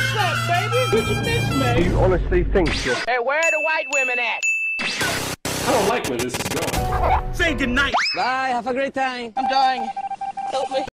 What's up, baby? Did you miss me? Do you honestly think you're... Hey, where are the white women at? I don't like where this is going. Say goodnight. Bye, have a great time. I'm dying. Help me.